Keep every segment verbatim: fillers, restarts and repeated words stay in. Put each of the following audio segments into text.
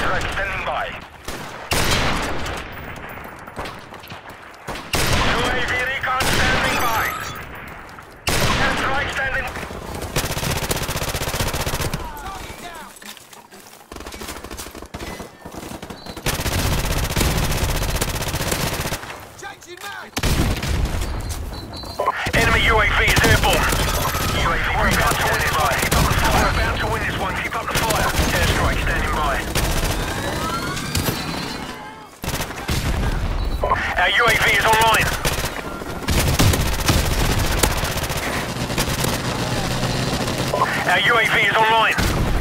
Airstrike standing by. U A V recon standing by. Airstrike standing by. Enemy U A V is airborne. U A V recon standing by. Keep up the fire. We're about to win this one. Keep up the fire. Airstrike standing by. Our U A V is online. Our U A V is online.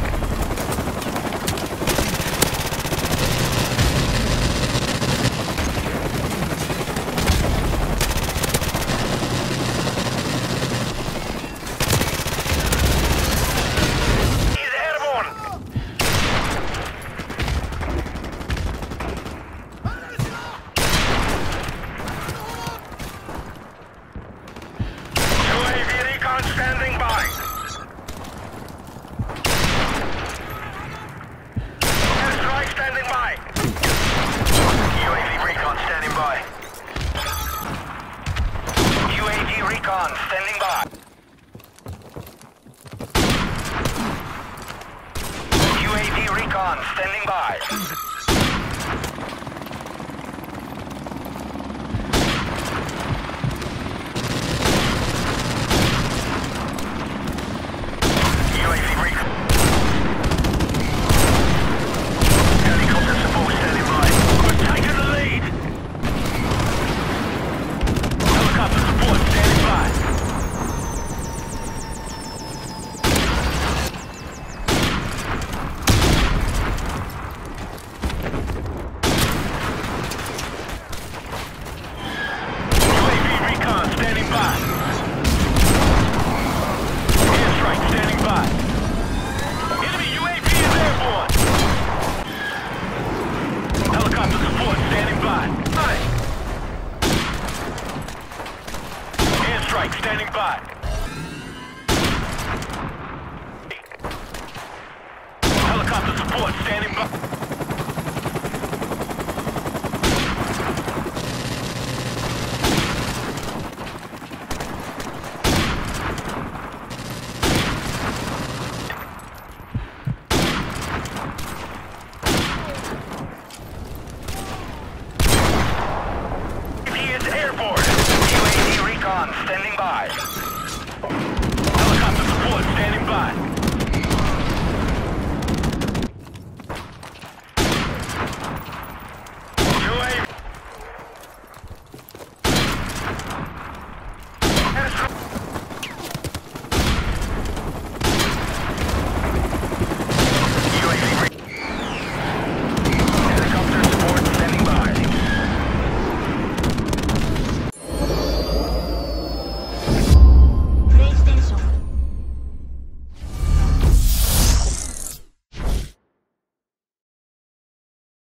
Standing by. Airstrike standing by. U A V recon standing by. U A V recon standing by. U A V recon standing by. Airstrike standing by. Helicopter support standing by.